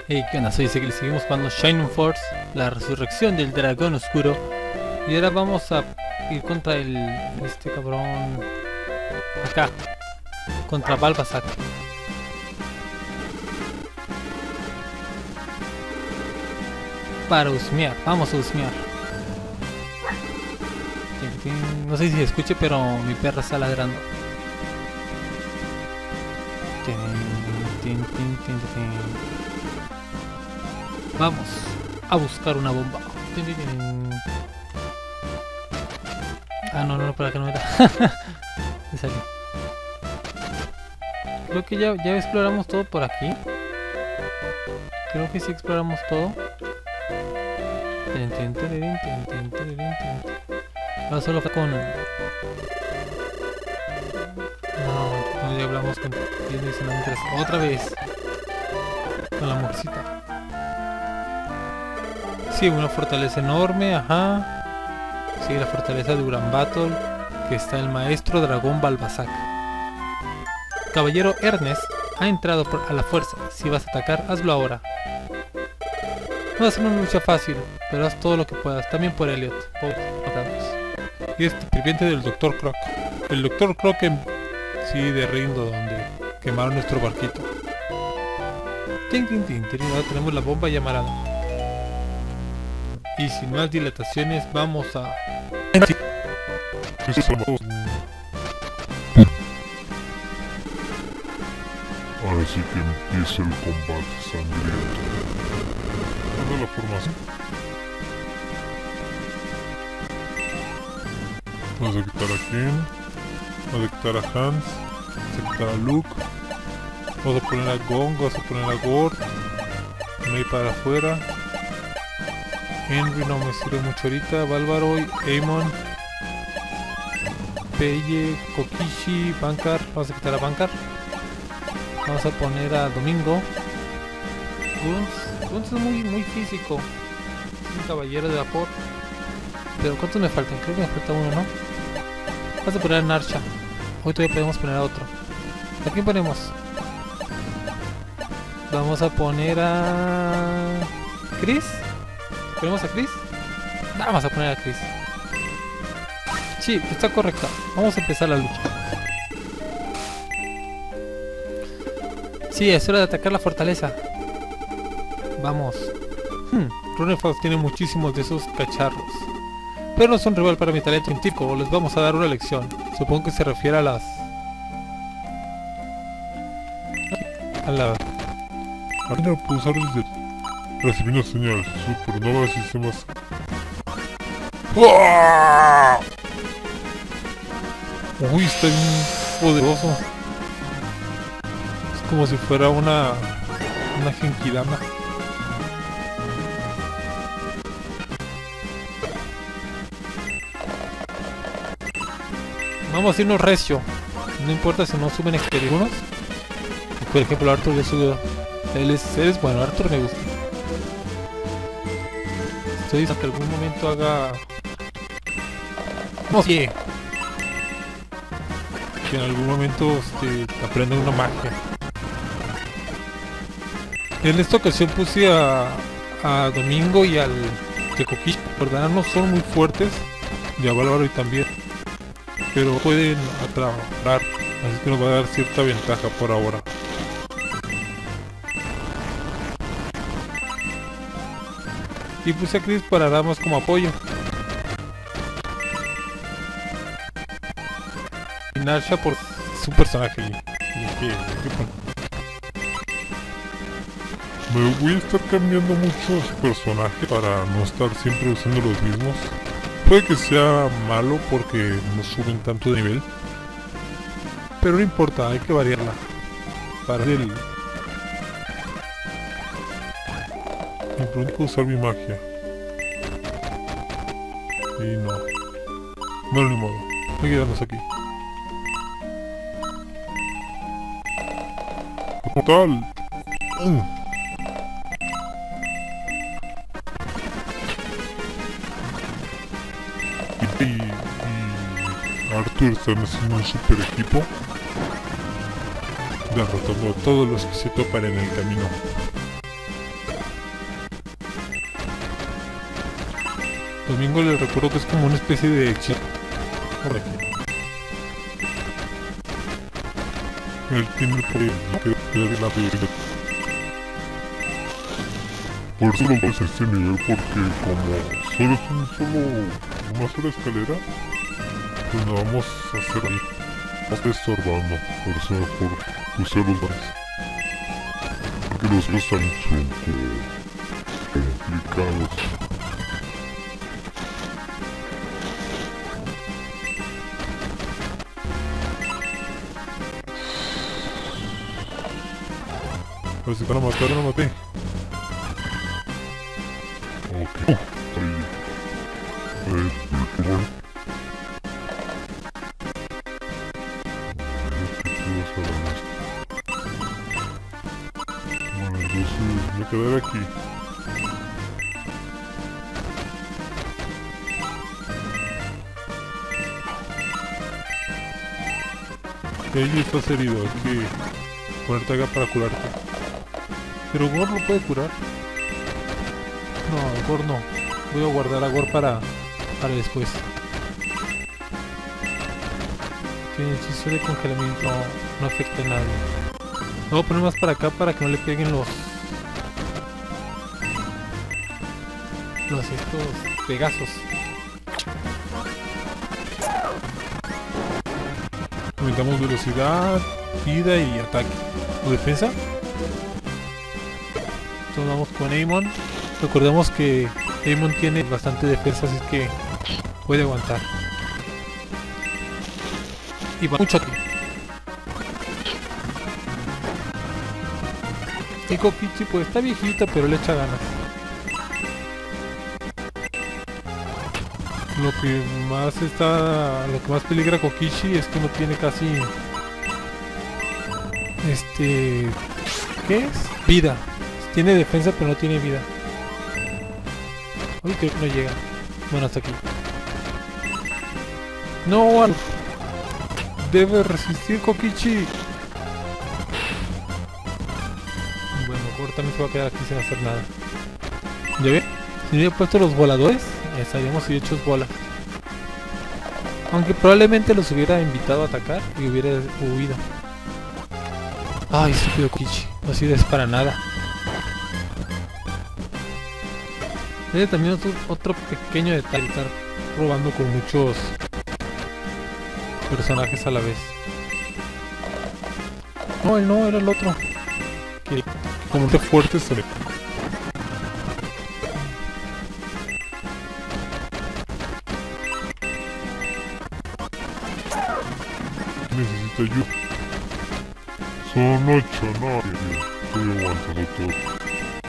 Hey, ¿qué onda? Soy Ezequiel, seguimos jugando Shining Force, la resurrección del dragón oscuro. Y ahora vamos a ir contra este cabrón acá, contra Balbasac. Para husmear, vamos a husmear. No sé si se escuche, pero mi perra está ladrando. Vamos a buscar una bomba. Ah, no, para que no era. Me salí. Creo que ya exploramos todo por aquí. Creo que sí exploramos todo. Ahora solo fue con... No, ya hablamos con... Otra vez. Con la mujercita. Sí, una fortaleza enorme, ajá. Sí, la fortaleza de Uran Bator, que está el maestro dragón Balbasac. Caballero Ernest ha entrado a la fuerza. Si vas a atacar, hazlo ahora. No va a ser una lucha fácil, pero haz todo lo que puedas. También por Elliot. Y este previente del Dr. Croc. El Dr. Croc sí, de Rindo, donde quemaron nuestro barquito. Ahora tenemos la bomba llamarada. Y sin más dilataciones, vamos a... Ahora sí que empieza el combate sangriento. ¿Dónde la formación? Vamos a quitar a Ken. Vamos a quitar a Hans. Vamos a quitar a Luke. Vamos a poner a Gong. Vamos a poner a Gord. May para afuera. Henry no me sirve mucho ahorita. Valvaroy, Amon, Peye, Kokishi, Bankar. Vamos a quitar a Bankar. Vamos a poner a Domingo. Guns es muy físico. Es un caballero de vapor. Pero ¿cuántos me faltan? Creo que me falta uno, ¿no? Vamos a poner a Narsha. Hoy todavía podemos poner a otro. ¿A quién ponemos? Vamos a poner a... Chris. ¿Ponemos a Chris? Vamos a poner a Chris. Sí, está correcto. Vamos a empezar la lucha. Sí, es hora de atacar la fortaleza. Vamos. Runefaust tiene muchísimos de esos cacharros. Pero no son rival para mi talento científico. Les vamos a dar una lección. Supongo que se refiere a las... Ahora puedo usar desde... Recibiendo señal, supernova sistemas... ¡Uah! Uy, está bien poderoso. Es como si fuera una genkidama. Vamos a irnos recio. No importa si no suben experiencias. Por ejemplo, Arthur ya subió. Él es bueno, Arthur me gusta. Estoy diciendo que en algún momento haga... No sé. Que en algún momento aprenda una magia. En esta ocasión puse a Domingo y al Kokishi. ¿Verdad? No son muy fuertes. Y a Valvaro también. Pero pueden atrapar. Así que nos va a dar cierta ventaja por ahora. Y puse a Chris para dar más como apoyo. Y Narsha por su personaje. Me voy a estar cambiando mucho su personaje para no estar siempre usando los mismos. Puede que sea malo porque no suben tanto de nivel. Pero no importa, hay que variarla. Para el... Me pregunto usar mi magia. Y no. No, ni modo. Hay que quedarnos aquí. Como tal. Y Arthur están haciendo un super equipo. Derrotando a todos los que se topan en el camino. Domingo les recuerdo que es como una especie de hechizo. Por aquí. Él tiene el poder de la vida. Por eso lo ves a este nivel, porque como solo es una sola escalera, pues no vamos a hacer ahí. No está estorbando, por eso mejor usar los dados. Porque los otros también son complicados. A ver si van a matar, no maté. Ok. Ahí. Bueno. Bueno, entonces me quedaré aquí. Ahí estás herido, hay que ponerte acá para curarte. Pero Gor lo puede curar. No, Gor no. Voy a guardar a Gor para después. Que el hechizo de congelamiento no afecta a nadie. Lo voy a poner más para acá para que no le peguen los estos pegazos. Aumentamos velocidad, vida y ataque. ¿O defensa? Entonces vamos con Amon. Recordemos que Amon tiene bastante defensa, así que puede aguantar. Y va mucho aquí. Y Kokichi pues está viejita, pero le echa ganas. Lo que más peligra a Kokichi es que no tiene casi ¿qué es? Vida. Tiene defensa pero no tiene vida. Uy, creo que no llega. Bueno, hasta aquí. No, debe resistir Kokichi. Bueno, Gor también se va a quedar aquí sin hacer nada. ¿Ya ven? Si no hubiera puesto los voladores, estaríamos hechos bolas. Aunque probablemente los hubiera invitado a atacar y hubiera huido. Ay, estúpido Kokichi. No sirves para nada. También otro pequeño detalle, estar probando con muchos personajes a la vez. No, él no, era el otro. Que como de fuerte se le... Necesito ayuda. Son 8, no, estoy aguantando todo.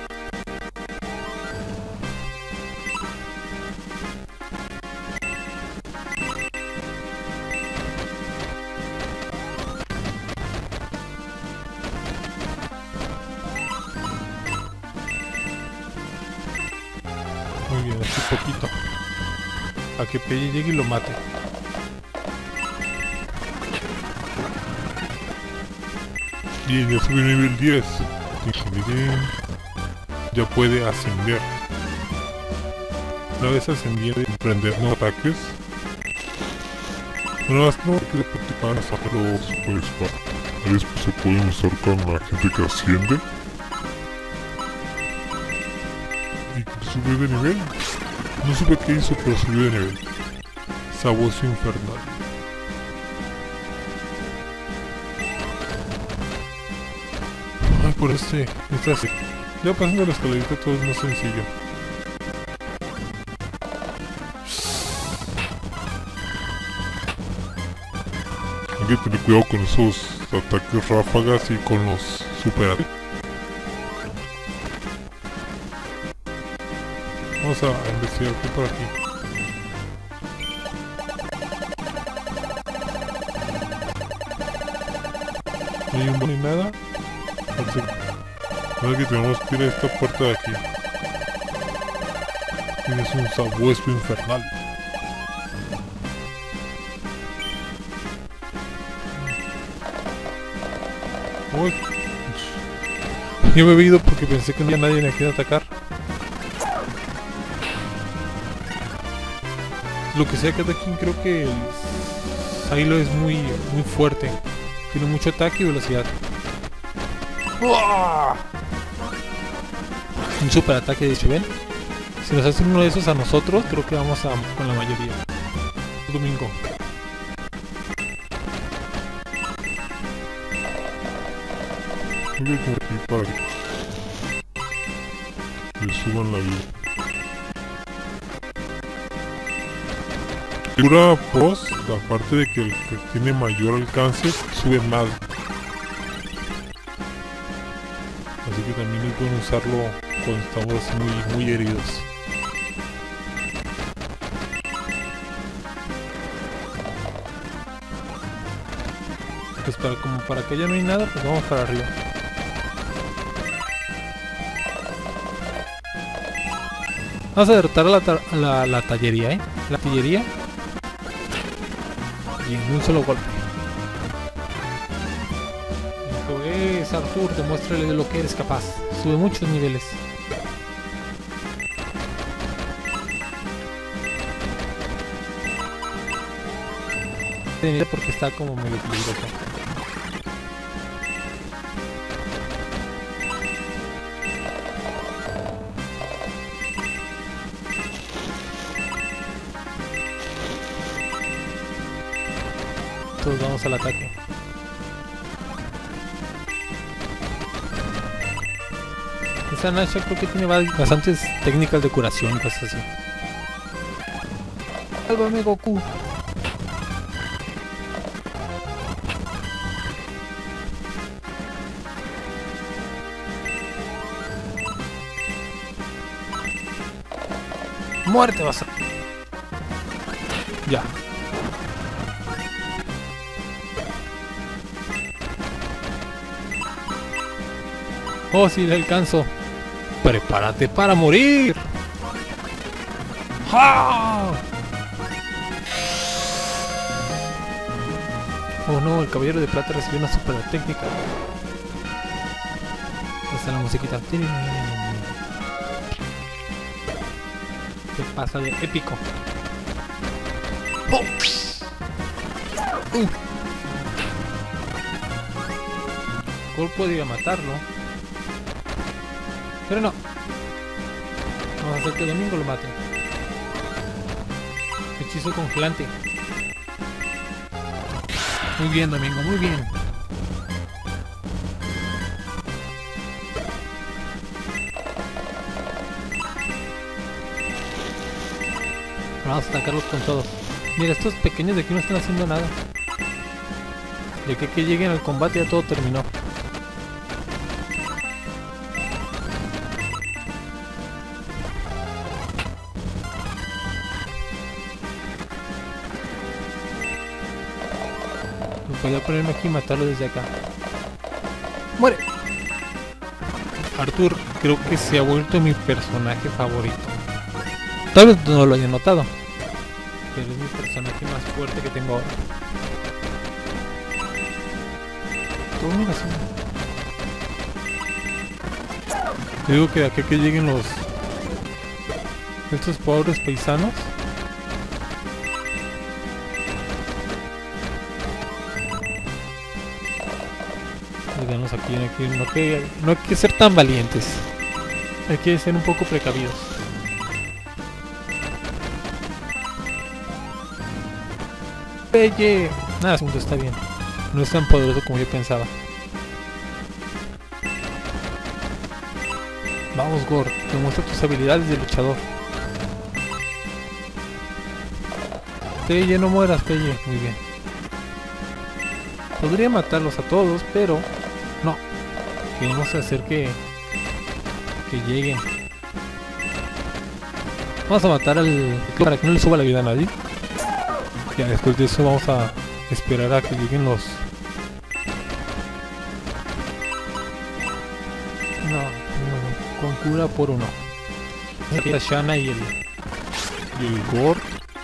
Muy bien, así poquito. A que Pelle llegue y lo mate. Bien, ya subí nivel 10. Bien. Ya puede ascender. Una vez ascendiendo y emprender nuevos ataques. Una vez no hay que practicar los super espadas. Después se pueden usar con la gente que asciende. Y subió de nivel. No supe qué hizo, pero subió de nivel. Sabueso infernal. Ay, por este así. Ya pasando la escalerita todo es más sencillo. Hay que tener cuidado con esos ataques ráfagas y con los super ataques. Vamos a investigar qué por aquí. No hay un buen ni nada. Parece que tenemos que ir a esta puerta de aquí. Tienes un sabueso infernal. Uy. Yo me he ido porque pensé que no había nadie a quien atacar. Lo que sea cada quien, creo que Silo es muy fuerte. Tiene mucho ataque y velocidad. ¡Uah! Un super ataque, de hecho, ¿ven? Si nos hacen uno de esos a nosotros, creo que vamos con la mayoría. Domingo. Voy por aquí para que le suban la vida. Dura pros, aparte de que el que tiene mayor alcance sube más. Así que también es bueno usarlo cuando estamos así muy heridos. Pues como para que ya no hay nada, pues vamos para arriba. Vamos a derrotar a la tallería, la artillería. Y en un solo golpe. Esto es Arthur, demuéstrale de lo que eres capaz. Sube muchos niveles. Porque está como medio peligroso. Todos vamos al ataque. Esa Nasha creo que tiene bastantes técnicas de curación y cosas así. Sálvame, Goku. Muerte vas a... Ya. Oh, sí, le alcanzo. Prepárate para morir. ¡Ja! Oh no, el caballero de plata recibió una super técnica. Está la musiquita. Se pasa de épico. ¡Oh! Gol podría matarlo. Pero no. Vamos a hacer que Domingo lo mate. Hechizo congelante. Muy bien, Domingo, muy bien. Vamos a atacarlos con todos. Mira, estos pequeños de aquí no están haciendo nada. De que lleguen al combate ya todo terminó. Voy a ponerme aquí y matarlo desde acá. ¡Muere! Arthur creo que se ha vuelto mi personaje favorito. Tal vez no lo haya notado, pero es mi personaje más fuerte que tengo ahora. Todo mira así. Te digo que de aquí que lleguen estos pobres paisanos. Aquí no hay que ser tan valientes, hay que ser un poco precavidos. Pelle, nada, asunto está bien, no es tan poderoso como yo pensaba. Vamos, Gord, demuestra tus habilidades de luchador. Pelle, no mueras, Pelle. Muy bien. Podría matarlos a todos, pero no. Queremos hacer que lleguen. Vamos a matar al... para que no le suba la vida a nadie. Ya después de eso vamos a esperar a que lleguen los... No, con cura por uno. La Shana y el Gord.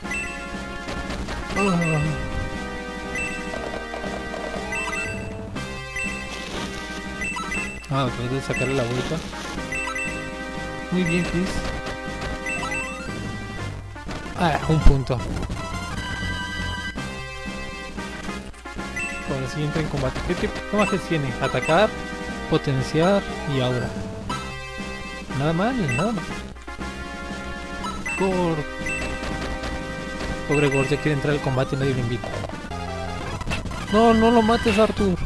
Tratar de sacarle la vuelta. Muy bien, Chris. Ah, un punto. Ahora sí entra en combate. ¿Qué magias tiene? Atacar, potenciar y aura. Nada mal, nada mal. Gord. Pobre Gord, ya quiere entrar al combate y nadie lo invita. No, no lo mates, Arthur.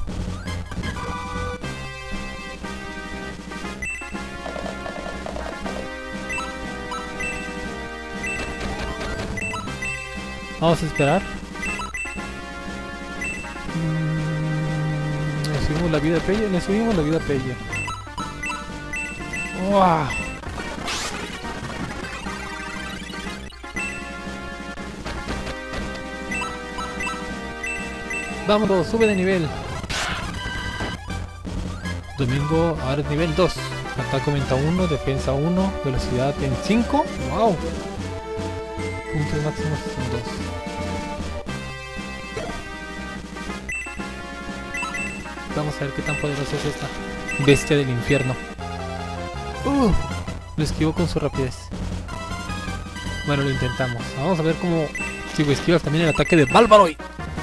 Vamos a esperar. Le subimos la vida a Pella, le subimos la vida a Pella. ¡Wow! Vamos, sube de nivel. Domingo, ahora es nivel 2. Ataque aumenta 1, defensa 1, velocidad en 5. ¡Wow! Puntos máximos son 2. Vamos a ver qué tan poderosa es esta bestia del infierno. Lo esquivo con su rapidez. Bueno, lo intentamos. Vamos a ver cómo si esquivas también el ataque de Balbaroid.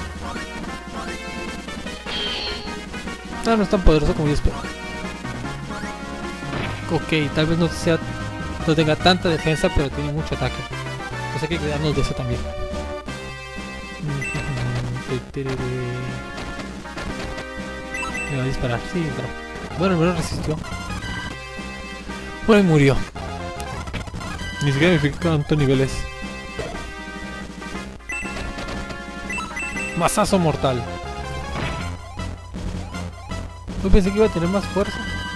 No es tan poderoso como yo espero. Ok, tal vez no tenga tanta defensa, pero tiene mucho ataque. Entonces hay que cuidarnos de eso también. Me va a disparar, sí, pero... Bueno, al menos resistió. Bueno, y murió. Ni siquiera me fijé cuántos niveles. Mazazo mortal. Yo pensé que iba a tener más fuerza.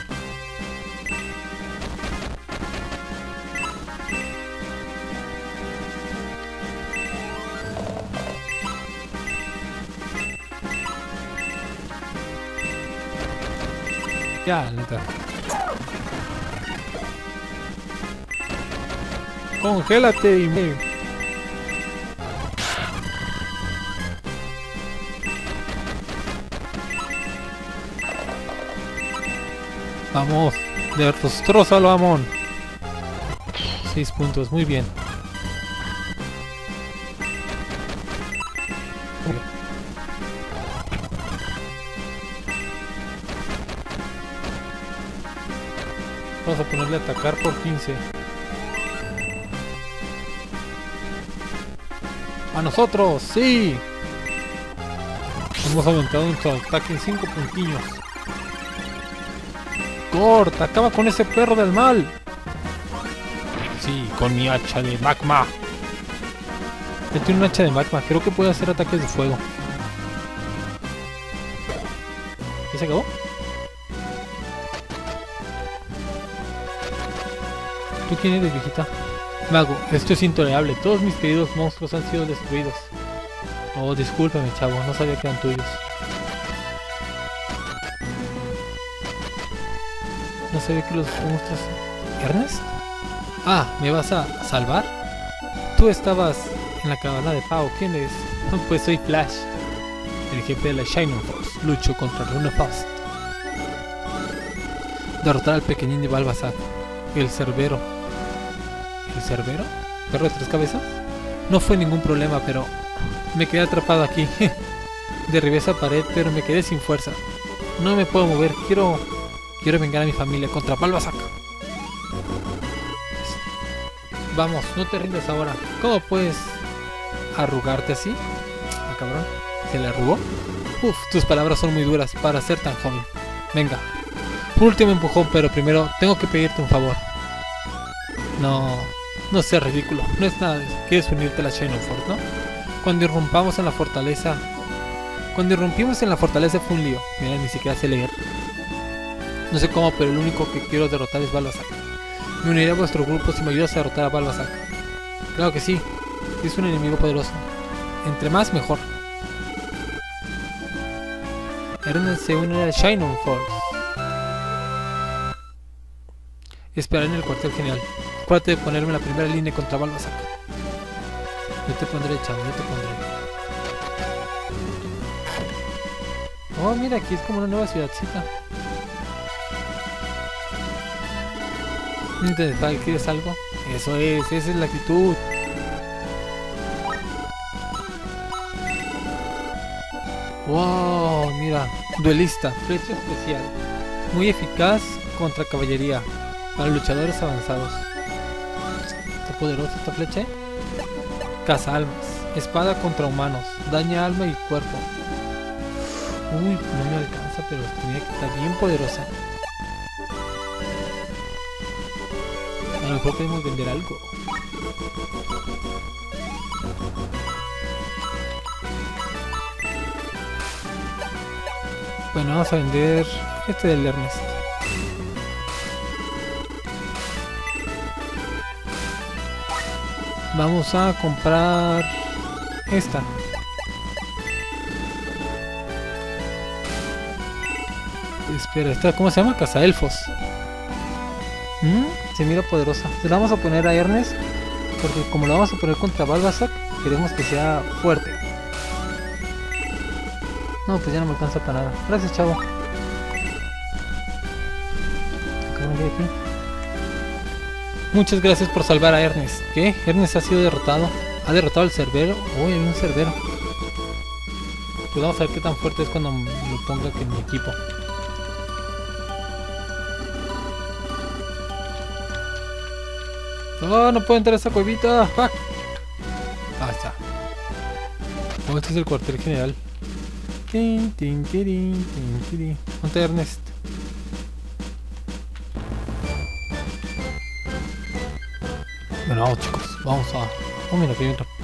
Ya, neta. Congélate y me... Vamos, destrozalo, Amon. 6 puntos, muy bien. Vamos a ponerle a atacar por 15. ¡A nosotros! ¡Sí! Hemos aumentado nuestro ataque en 5 puntillos. Gord, acaba con ese perro del mal. Sí, con mi hacha de magma. Él tiene un hacha de magma, creo que puede hacer ataques de fuego. ¿Ya se acabó? ¿Tú quién eres, viejita? Mago, esto es intolerable. Todos mis queridos monstruos han sido destruidos. Oh, discúlpame, chavo, no sabía que eran tuyos. No sabía que los monstruos... ¿Ernest? Ah, ¿me vas a salvar? Tú estabas en la cabana de Pau. ¿Quién es? Pues soy Flash, el jefe de la Shining Force. Lucho contra Runefaust. Derrotar al pequeñín de Balbazar. El Cerbero. ¿El Cerbero? ¿Perro de 3 cabezas? No fue ningún problema, pero me quedé atrapado aquí. Derribé esa pared, pero me quedé sin fuerza. No me puedo mover. Quiero vengar a mi familia contra Balbazar. Vamos, no te rindas ahora. ¿Cómo puedes arrugarte así? Ah, cabrón. ¿Se le arrugó? Uf, tus palabras son muy duras para ser tan joven. Venga. Un último empujón, pero primero tengo que pedirte un favor. No seas ridículo. No es nada. Quieres unirte a la Shining Force, ¿no? Cuando irrumpimos en la fortaleza fue un lío. Mira, ni siquiera sé leer. No sé cómo, pero el único que quiero derrotar es Balbazar. Me uniré a vuestro grupo si me ayudas a derrotar a Balbazar. Claro que sí. Es un enemigo poderoso. Entre más, mejor. Ernest se une a la Shining Force. Esperar en el cuartel general. Acuérdate de ponerme en la primera línea contra Balbazar. Yo te pondré, chavo, yo te pondré. Oh, mira, aquí es como una nueva ciudadcita. ¿Quieres algo? Eso es, esa es la actitud. Wow, mira, duelista, flecha especial, muy eficaz contra caballería, para luchadores avanzados. Está poderosa esta flecha, ¿eh? Caza almas, espada contra humanos, daña alma y cuerpo. Uy, no me alcanza, pero mira que está bien poderosa. A lo mejor podemos vender algo. Bueno, vamos a vender este del Ernest. Vamos a comprar esta. Espera, ¿esta cómo se llama? Cazaelfos. Se mira poderosa. Se la vamos a poner a Ernest porque como lo vamos a poner contra Balbasac, queremos que sea fuerte. No, pues ya no me alcanza para nada. Gracias, chavo. Muchas gracias por salvar a Ernest. ¿Qué? Ernest ha sido derrotado. Ha derrotado al Cerbero. Uy, hay un Cerbero. Pues vamos a ver qué tan fuerte es cuando lo ponga aquí en mi equipo. Oh, no puedo entrar a esa cuevita. ¡Fuck! Ah, está. Oh, este es el cuartel general. ¿Dónde está Ernest? Bueno, vamos chicos, vamos a... Oh, mira que hay otro.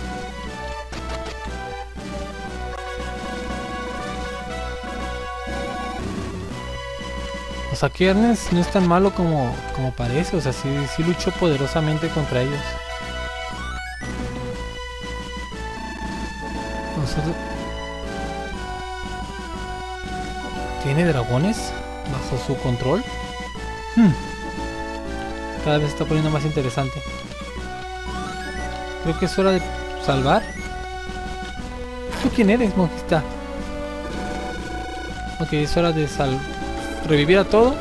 O sea que Ernest no es tan malo como parece, o sea, sí luchó poderosamente contra ellos. Nosotros... ¿Tiene dragones bajo su control? Cada vez se está poniendo más interesante. Creo que es hora de salvar. ¿Tú quién eres, monjista? Ok, es hora de revivir a todos.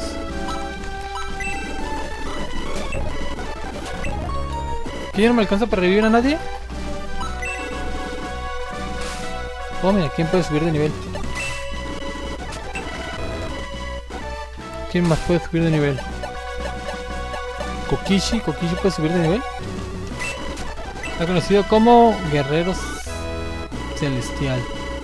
¿Que ya no me alcanza para revivir a nadie? Oh, mira, ¿quién puede subir de nivel? ¿Quién más puede subir de nivel? Kokishi puede subir de nivel. Está conocido como Guerrero Celestial.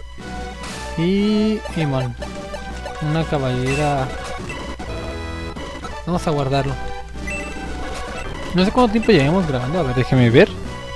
Y Imon, una caballera. Vamos a guardarlo. No sé cuánto tiempo llevamos grabando. A ver, déjeme ver.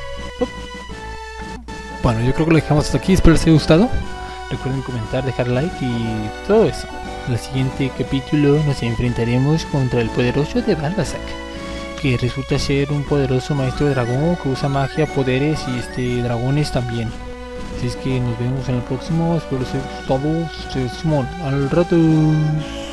Bueno, yo creo que lo dejamos hasta aquí. Espero les haya gustado. Recuerden comentar, dejar like y todo eso. En el siguiente capítulo nos enfrentaremos contra el poderoso de Balbasac, que resulta ser un poderoso maestro dragón que usa magia, poderes y dragones también. Así es que nos vemos en el próximo. Espero les haya gustado. Simón, al rato.